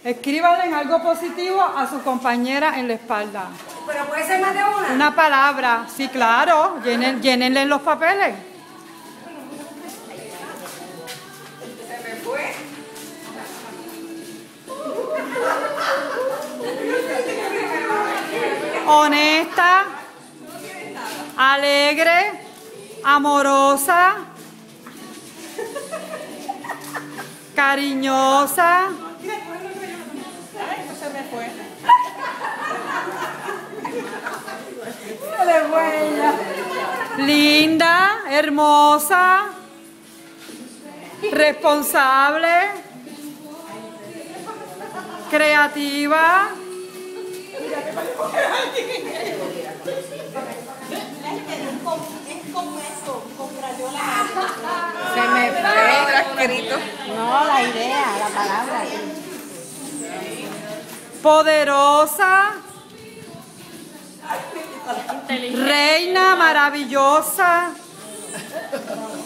Escríbanle en algo positivo a su compañera en la espalda. ¿Pero puede ser más de una? Una palabra, sí, claro. Llénenle los papeles. Se me fue. Honesta, alegre, amorosa, cariñosa. Se me fue. Linda, hermosa, responsable, creativa. Se me fue. Escrito. No, la idea, la palabra. Poderosa, reina maravillosa,